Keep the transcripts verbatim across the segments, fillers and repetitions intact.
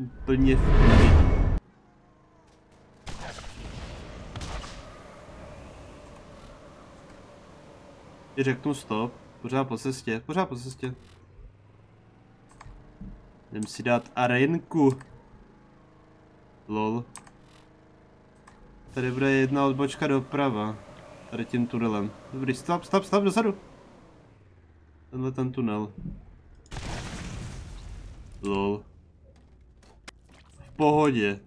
Úplně v pohodě. Ti řeknu stop. Pořád po cestě, pořád po cestě. Jdem si dát arénku. Lol. Tady bude jedna odbočka doprava. Tady tím tunelem. Dobrý, stop, stop, stop, dozadu. Tenhle ten tunel. Lol. V pohodě.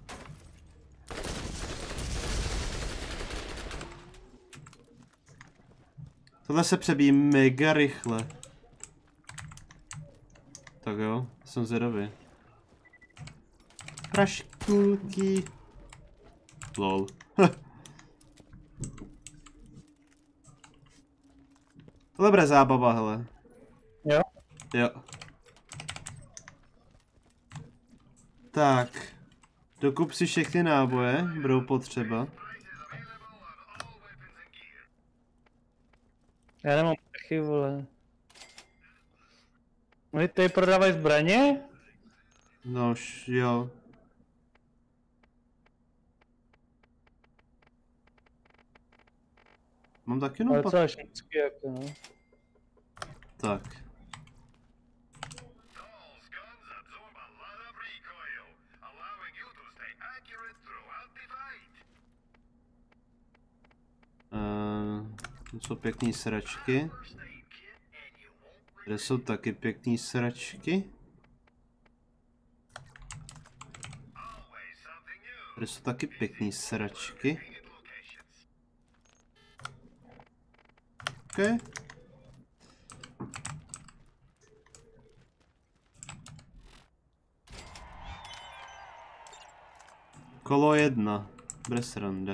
Tohle se přebíjí mega rychle. Tak jo, jsem zvědavý. Praškulky. Lol. Tohle bude zábava, hele. Jo? Jo. Tak. Dokup si všechny náboje, budou potřeba. Já nemám prachy, vole. Oni tady prodávají zbraně? No jo. Mám taky jenom Ale pak... co až vždycky jako no. Tak. Uh, to jsou pěkný sračky. Tady jsou taky pěkný sračky. Tady jsou taky pěkný sračky. Okay. Kolo jedna. Bez rande.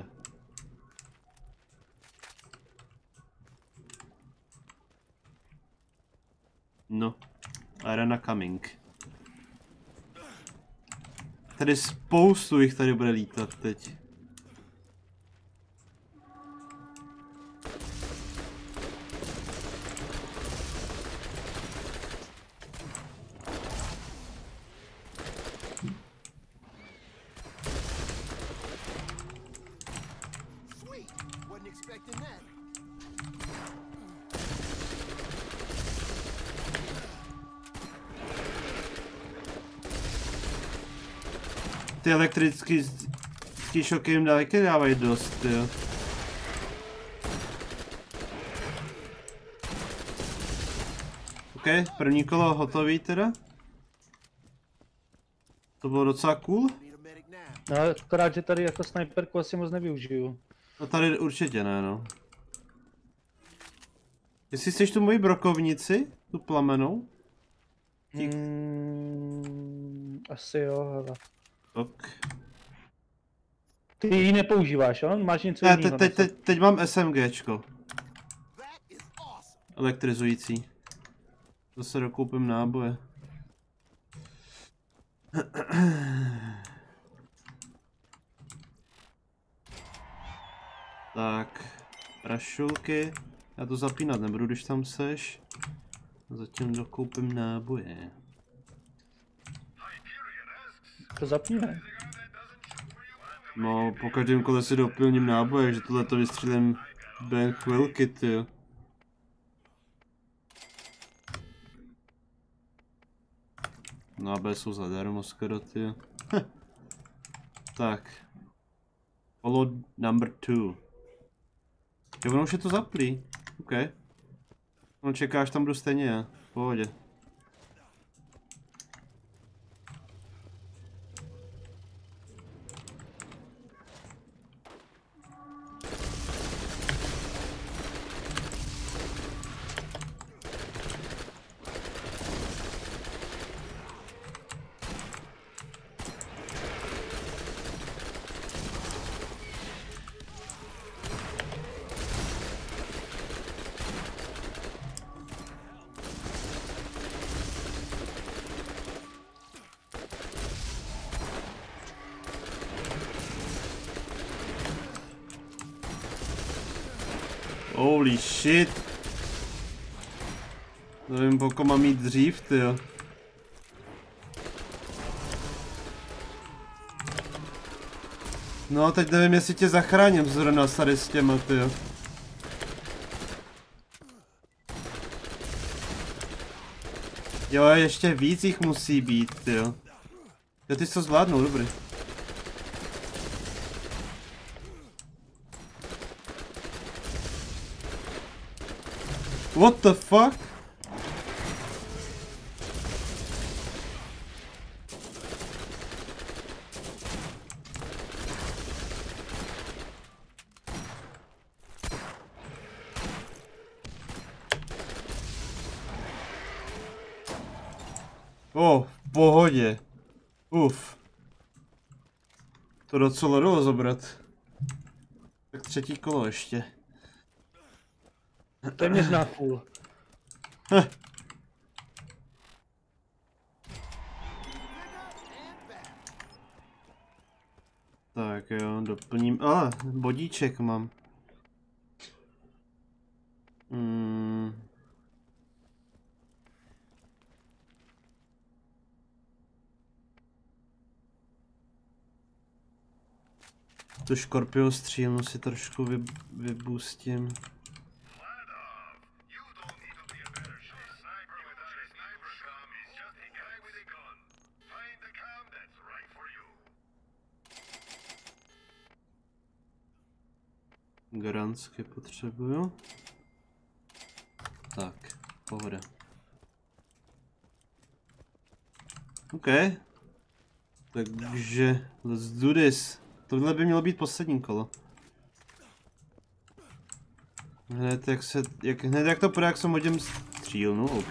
No. Arena coming. Tady spoustu jich tady bude lítat teď. Ty elektrický ty šoky jim taky dávají dost, jo. OK, první kolo hotový teda. To bylo docela cool. No, akorát, že tady jako sniperku asi moc nevyužiju. No tady určitě ne, no. Jestli chceš tu moji brokovnici, tu plamenou? Mm, asi jo, hele. Ok. Ty ji nepoužíváš, jo? Máš něco Ne, jiného? te, te, te, teď mám SMGčko. Elektrizující. Zase dokoupím náboje. Tak, prašulky. Já to zapínat nebudu, když tam seš. Zatím dokoupím náboje. To zapíne. No, po každém kole si doplním náboje, že tohle to vystřelím během chvilky, ty. Náboje jsou zadarmo skoro, ty. Tak. Follow number two. Jo, ono už je to zaplý. OK. No čekáš, tam budu stejně já. V pohodě. Holy shit. Nevím, pokud mám jít dřív, tyjo. No, teď nevím, jestli tě zachráním zrovna tady s těma, tyjo. Jo, ještě víc jich musí být, tyjo. Jo, ty jsi to zvládnul, dobrý. What the fuck? O, oh, v pohodě. Uf. To docela dalo zabrat. Tak třetí kolo ještě. Téměř na půl. Heh. Tak jo, doplním. A, ah, bodíček mám. Hmm. Tu škorpion střílnu si trošku vy, vybustím. Garantsky potřebuju. Tak, pohoda. OK. Takže, let's do this. Tohle by mělo být poslední kolo. Hned jak se, jak, hned jak to půjde, jak jsem hodím střílnu, OK.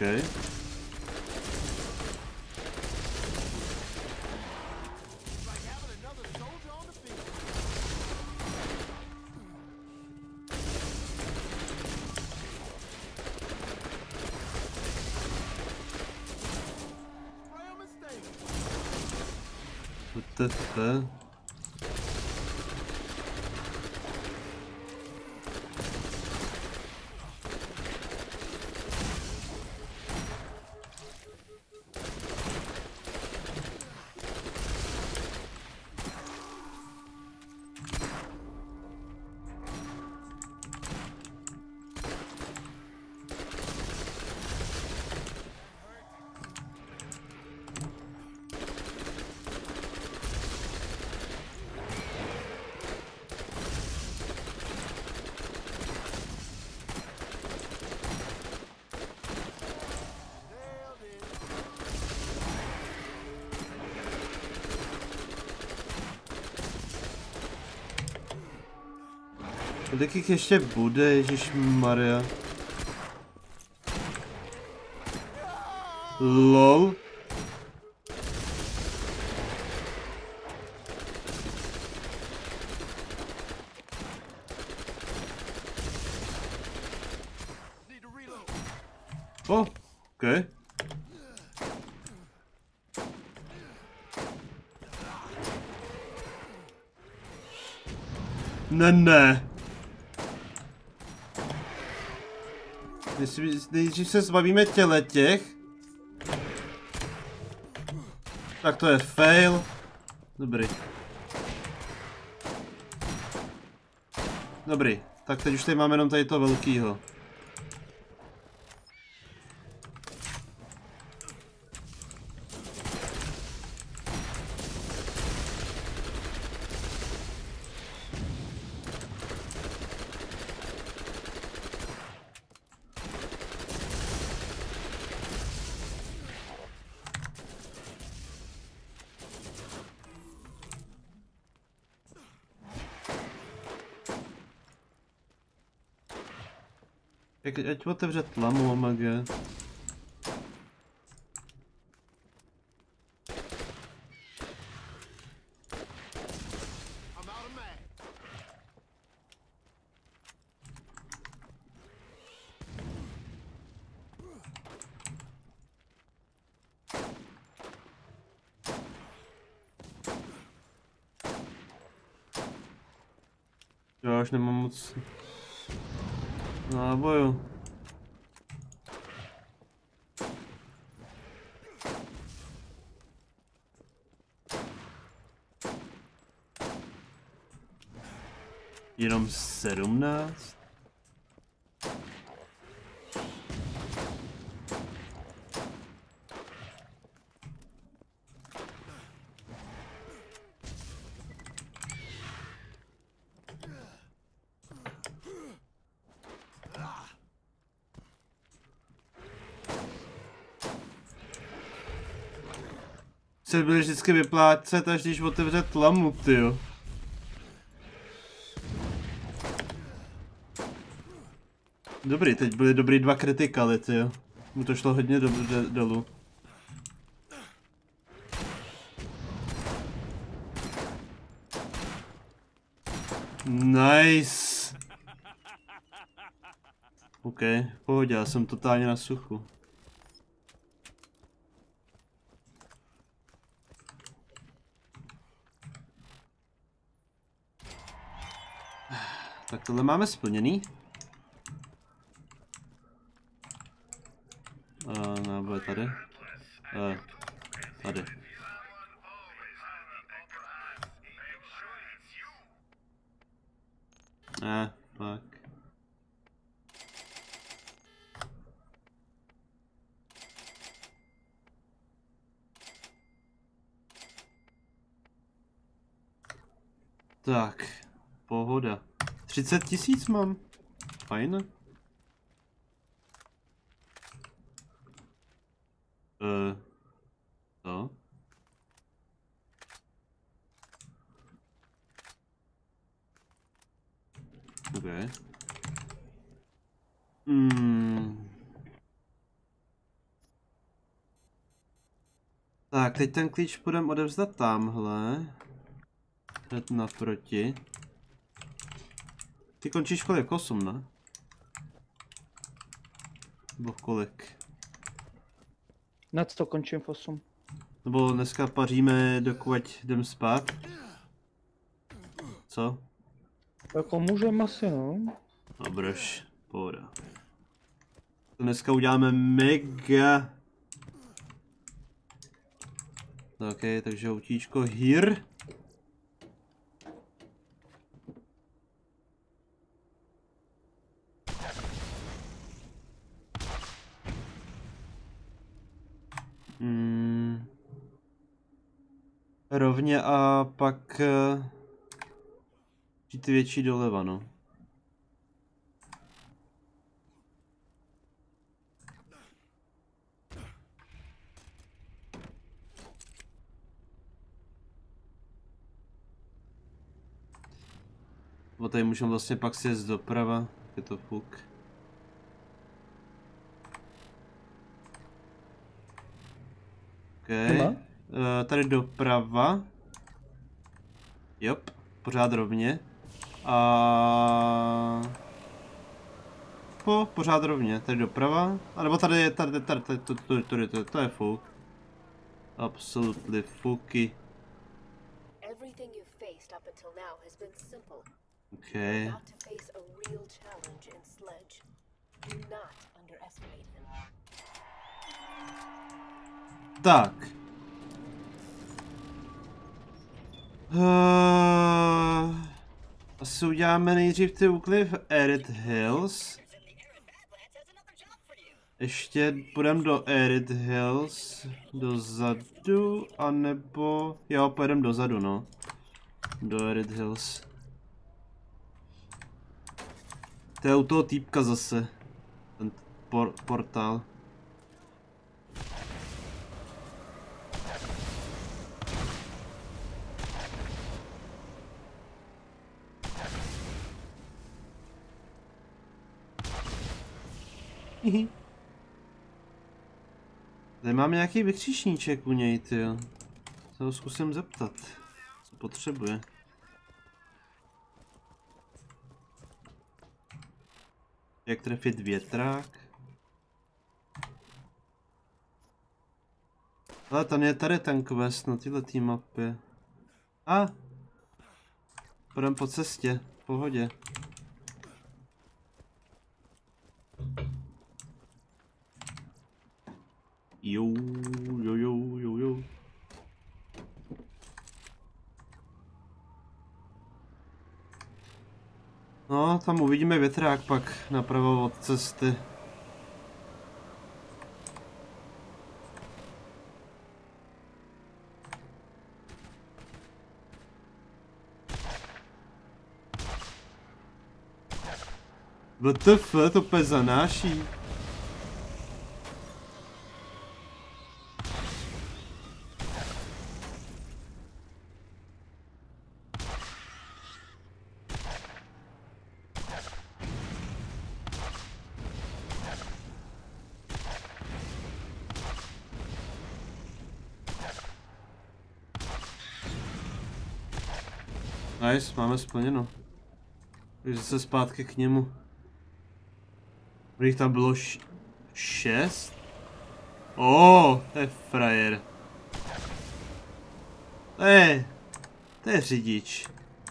What the fuck? Kolik jich ještě bude, ježišmarja? Lol. Oh, okay. Ne, ne. Nejdřív se zbavíme těle těch. Tak to je fail. Dobrý. Dobrý. Tak teď už tady máme jenom tady to velkýho. Jak, ať otevře tlamu, omage. Já už nemám moc náboju. Jenom sedmnáct? Se bude vždycky vyplácet, až když otevře tlamu, tyjo. Dobrý, teď byly dobrý dva kritikaly, tyjo. Mu to šlo hodně dobře dolů. Nice. OK, pohodě, já jsem totálně na suchu. Tak tohle máme splněný. Uh, no, bude tady. Uh, tady. Ne, fuck. Tak, pohoda. třicet tisíc mám. Fajn. Uh, to. Okay. Hmm. Tak, teď ten klíč půjdeme odevzdat tamhle. Hned naproti. Ty končíš kolik? osm, ne? Nebo kolik? Na co končím v osm? Nebo dneska paříme, dokud jdem spát? Co? Jako můžem asi, no. Dobroš, pohoda. To dneska uděláme mega. Ok, takže autíčko here. Hmm. Rovně a pak uh, ty větší doleva, no. Bo tady můžeme vlastně pak si jet doprava, je to fuk. Okay. Uh, tady doprava. Jop, pořád rovně. A po, pořád rovně, tady doprava. A nebo tady je, tady, tady, tady, tady, tady, tady, tady, to je fuk. Absolutely fuky. Okay. Tak. Uh, asi uděláme nejdřív ty úkly v Arid Hills. Ještě půjdeme do Arid Hills, dozadu, anebo... Jo, pojedeme dozadu, no. Do Arid Hills. To je u toho týpka zase. Ten por portál. Tady mám nějaký vykřičníček u něj, tyjo. Se ho zkusím zeptat, co potřebuje. Jak trefit větrák? Ale tam je tady ten quest na této mapě. A! Půjdeme po cestě, v pohodě. Jo, jo, jo, jo, jo. tam uvidíme větrák pak napravo od cesty. W T F, to úplně zanáší. Nice, máme splněno. Takže se zpátky k němu. Jich tam bylo š šest? Oh, to je frajer. To je, to je řidič.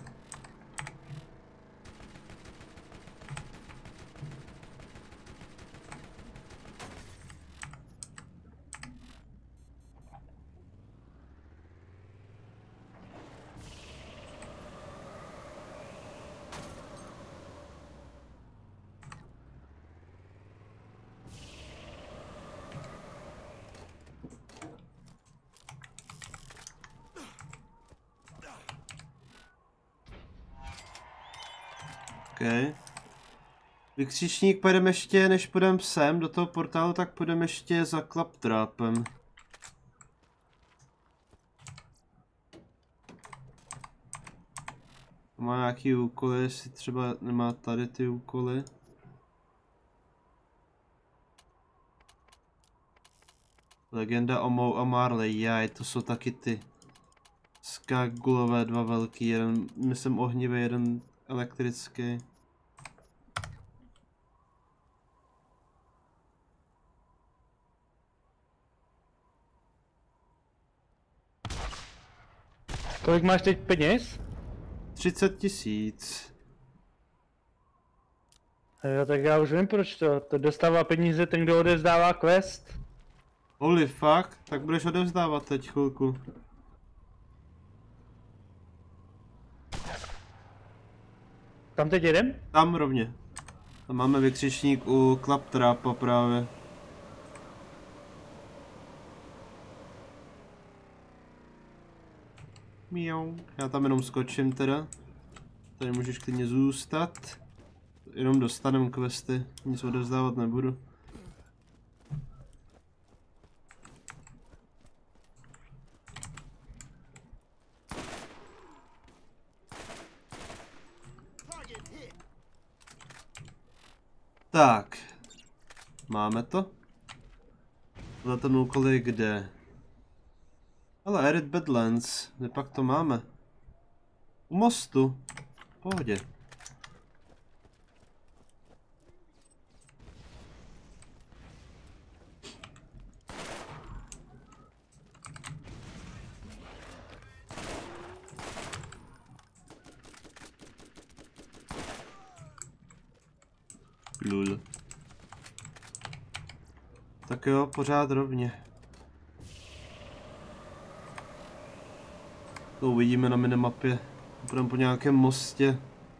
Okay. Vykřičník půjdeme ještě, než půjdeme sem do toho portálu, tak půjdeme ještě za Claptrapem. Má nějaký úkoly, jestli třeba nemá tady ty úkoly. Legenda o Moe a Marley, jaj, to jsou taky ty skagulové dva velký, jeden, myslím ohnivý, jeden elektrický. Kolik máš teď peněz? třicet tisíc. Jo, tak já už vím proč to. To dostává peníze ten, kdo odevzdává quest. Holy fuck, tak budeš odevzdávat teď chvilku. Tam teď jedem? Tam rovně. Tam máme vykřičník u Claptrapa právě. Miau. Já tam jenom skočím teda. Tady můžeš klidně zůstat. Jenom dostanem questy, nic odevzdávat nebudu. Tak. Máme to? Za ten úkol je kde? Ale Arid Badlands, kde pak to máme? U mostu. V pohodě. Lul. Tak jo, pořád rovně. To uvidíme na minimapě. Půjdeme po nějakém mostě.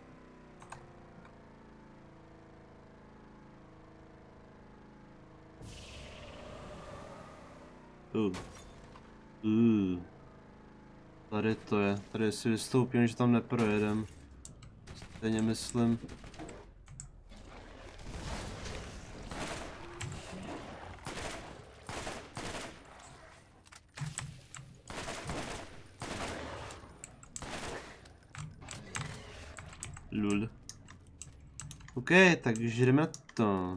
Uh. Uh. Tady to je. Tady si vystoupím, že tam neprojedem. Stejně myslím. Lul. OK, takže jdeme to.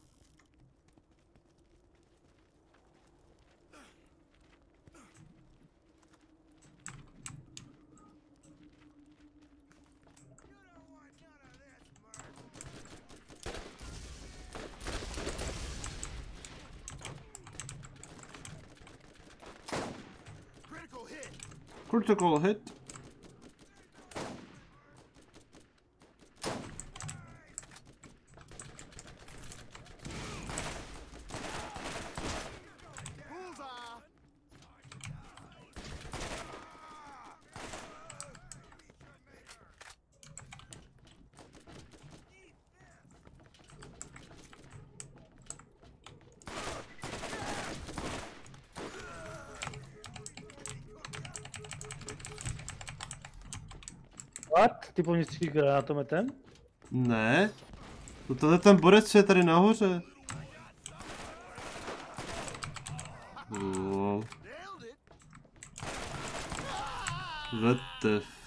Critical hit. What? Ty pomnický granátometem? Ne. To tohle ten borec, co je tady nahoře. Lol. W T F.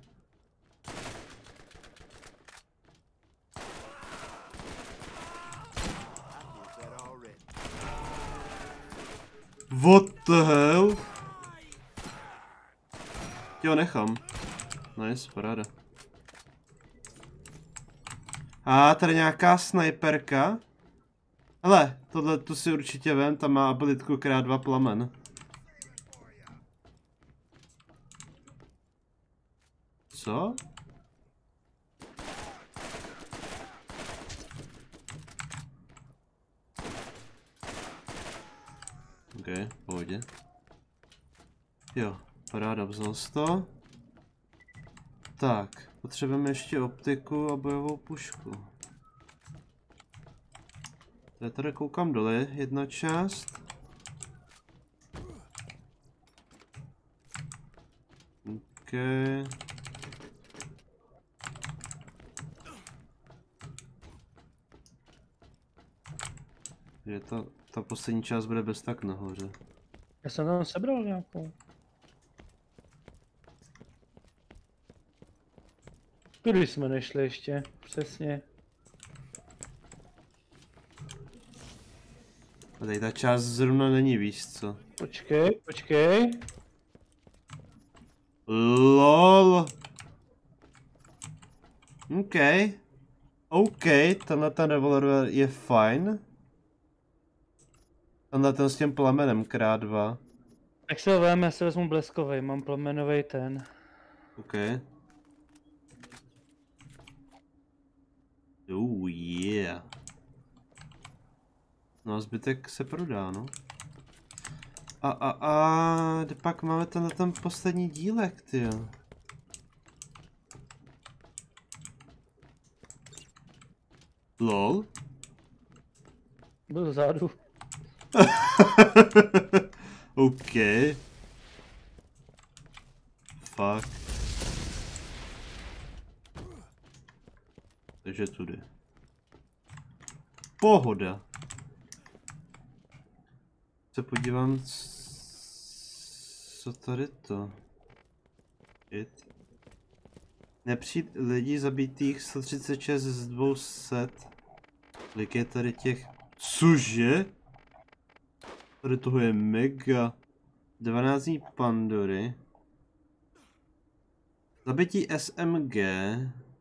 What the hell? Jo, nechám. Nice, paráda. A tady nějaká snajperka. Hele, tohle tu si určitě vem, tam má abilitku krát dva plamen. Co? OK, v pohodě. Jo, paráda, vzal jsi to. Tak, potřebujeme ještě optiku a bojovou pušku. Já tady koukám dole, jedna část. OK. Je to, ta poslední část bude bez tak nahoře. Já jsem tam sebral nějakou. Tudy jsme nešli ještě, přesně. A tady ta část zrovna není, víš co? Počkej, počkej. LOL. OK. OK, tenhle ten revolver je fajn. Tenhle ten s tím plamenem krát dva. Tak se ho vem, já si vezmu bleskovej, mám plamenovej ten. OK. Oh yeah. No a zbytek se prodá, no. A a a kde pak máme tenhle ten poslední dílek, tyjo. Lol. Byl vzadu. OK. Fuck. Takže tudy. Pohoda. Se podívám, co tady to. It. Nepřijít lidí zabitých sto třicet šest z dvou set. Kolik je tady těch? Cože? Tady toho je mega. dvanáct dní Pandory. Zabití S M G.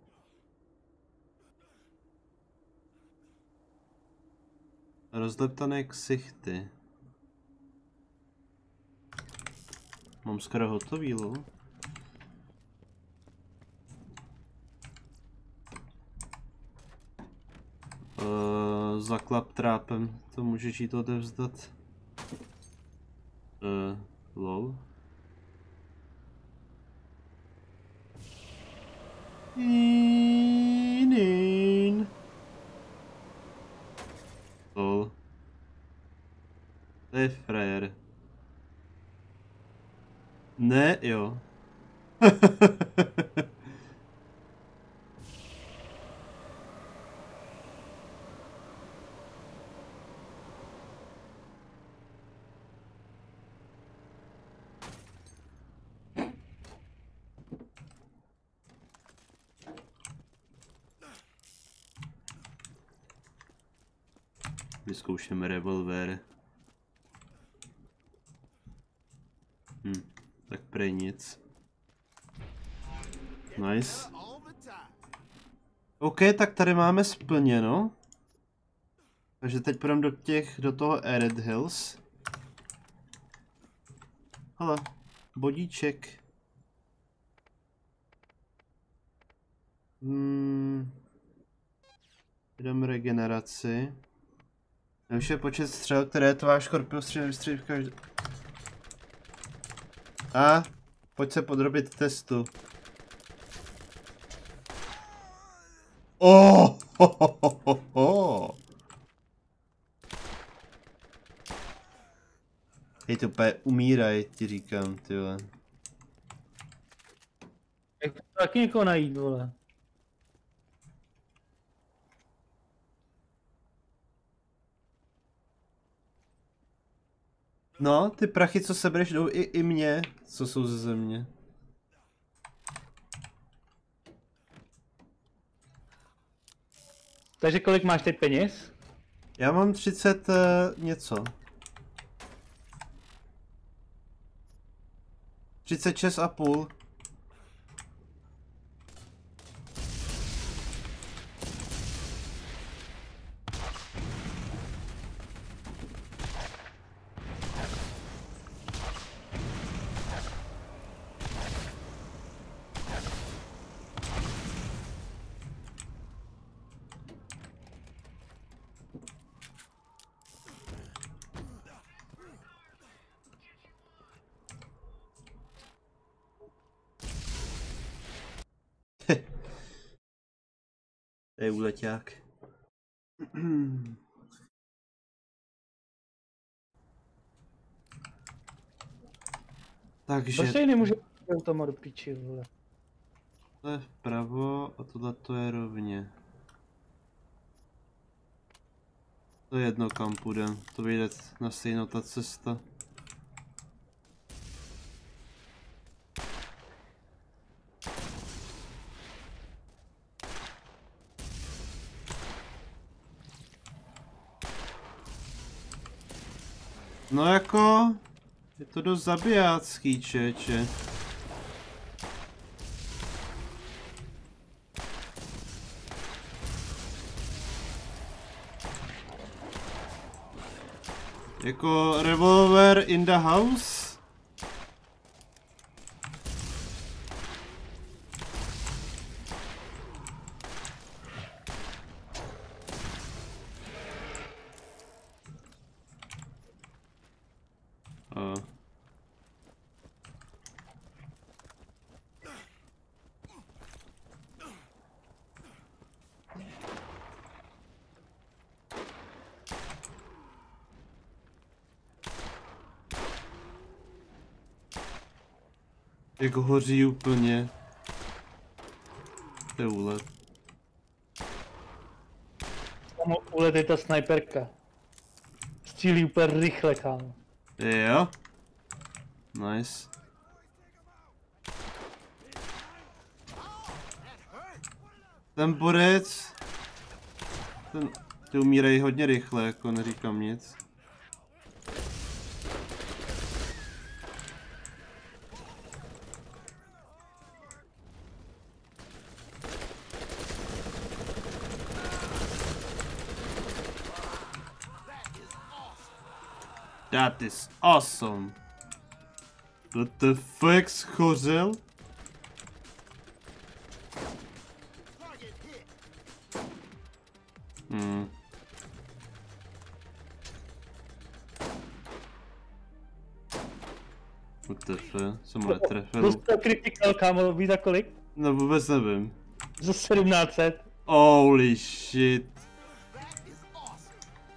Rozleptané ksichty. Mám skoro hotový, lo. Uh, za klaptrápem to můžeš jít odevzdat. Uh, lol. Inin. Lol. To je frajer. Ne, jo. Vyzkoušeme revolver. Hm, tak prej nic. Nice. OK, tak tady máme splněno. Takže teď půjdeme do těch, do toho Arid Hills. Hele, bodíček. Hmm. Jdeme regeneraci. Už je počet střel, které tvá škorpion střílí vystřelí v každé... A, pojď se podrobit testu. Oh, ho, ho, ho, ho, ho. Hej, to úplně umíraj, ti říkám, tyhle. Jak taky někoho najít, vole. No, ty prachy, co sebereš, jdou i, i mě, co jsou ze země. Takže kolik máš teď peněz? Já mám třicet uh, něco. třicet šest a půl. To je úleťák. Takže... Proč tady nemůže automat do píči, vole? To je vpravo a tohle to je rovně. To je jedno, kam půjdem. To vyjde na stejnou ta cesta. No jako... Je to dost zabijácký, čeče. Jako revolver in the house? Uh. Jak hoří úplně. To je úlet. Tam úlet je ta snajperka. Střílí úplně rychle, kámo. Jo. Nice. Ten borec... Ten... Ty umírají hodně rychle, jako neříkám nic. That is awesome. What the fuck, schořel? Hmm. What the fuck, jsem ho netrefil. Dostal critical, kámo, ví za kolik? No vůbec nevím. Za sedmnáct set. Holy shit.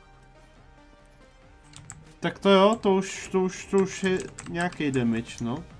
Tak to jo, to už, to už, to už je nějaký damage, no.